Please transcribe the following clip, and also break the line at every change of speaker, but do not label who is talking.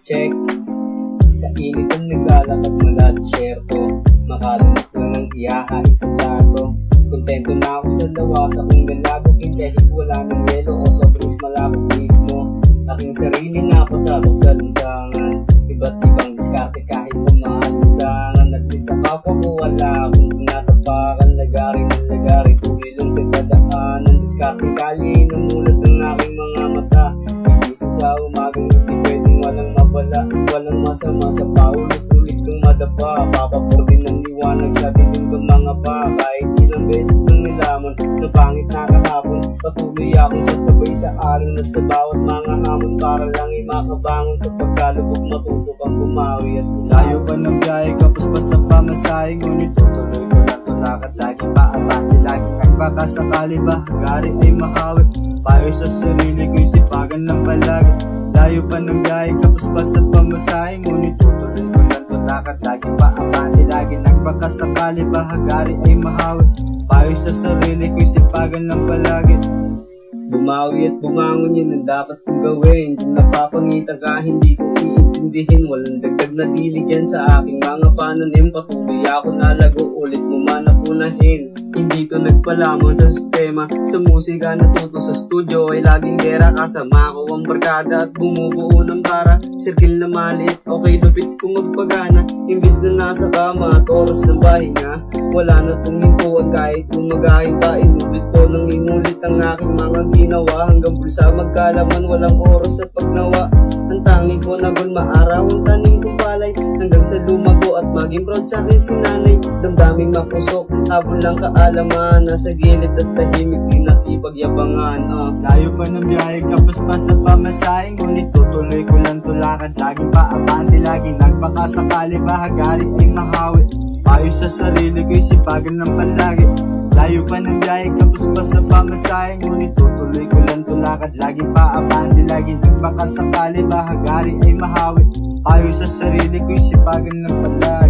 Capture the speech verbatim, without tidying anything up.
check. Sa init ang naglalakad mula desierto, makalunok lang ang iyahain sa plato. Kontento na ako sa lawas, akong lalago kahit wala ng yelo o sobrang malabo mismo. Aking sarili na pasabok sa lansangan, iba't ibang diskarte kahit pumahalusangan. At di sa kapwa ko wala akong tinatapakan, lagari ng lagari, tuloy lang sa dadaanan. Diskarte kali, namulat ang aking mga mata, igising sa umagang hindi pwedeng walang mabala. Walang masama sa paulit-ulit kong madapa, papapor din ng liwanag sa dilim ng mga pa. Kahit ilang beses nang nilamon na pangit na kahapon, patuloy akong sasabay sa alon at sa bawat mga hamon, para lang makabangon sa pagkalubog, matuto kang bumawi at bumawi.
Layo pa ng biyahe, kapos pa sa pamasahe, ngunit tutuloy ko lang tulakad, laging paabante, laging nagbakasakali, bahagari ay mahawi. Payo sa sarili ko'y sipagan ng palagi. Layo pa ng biyahe, kapos pa sa pamasahe, ngunit tutuloy ko lang tulakad, laging paabante, laging nagbakasakali, bahagari ay mahawi. Payo sa sarili ko'y sipagan ng palagi.
Bumawi at bumangon, yun ang dapat kong gawin. Kung napapangitan ka, hindi ko iintindihin. Walang dagdag na diligyan sa aking mga pananim. Patuloy ako nalago, ulit mo man napunahin. Hindi to nagpalamon sa sistema, sa musika natuto sa studio ay laging gera. Kasama ko ang barkada at bumubuo ng para, circle na maliit, okay lupit ko magpagana. Imbis na nasa kama at oras ng pahinga, wala na itong hintuan kahit lumagahin pa. Inulit ko nang inulit ang aking mga ginawa, hanggang bulsa magkalaman, walang oras sa pagnawa. Ang tangi ko na gun maaraw ang tanim kong palay, hanggang sa lumago at maging proud sa akin si nanay. Damdaming mapusok, habol lang kaalaman, nasa gilid at tahimik, di nakipagyabangan. uh.
Layo pa ng biyahe, kapos pa sa pamasahe, ngunit tutuloy ko lang tulakad, laging paabante, laging nagpakasakali, bahagari ay mahawi. Payo sa sarili ko'y sipagan ng palagi. Layo pa ng biyahe, kapos pa sa pamasahe, ngunit tutuloy ko lang tulakad, laging paabante, laging nagpakasakali, bahagari ay mahawi. Payo sa sarili ko'y sipagan ng palagi.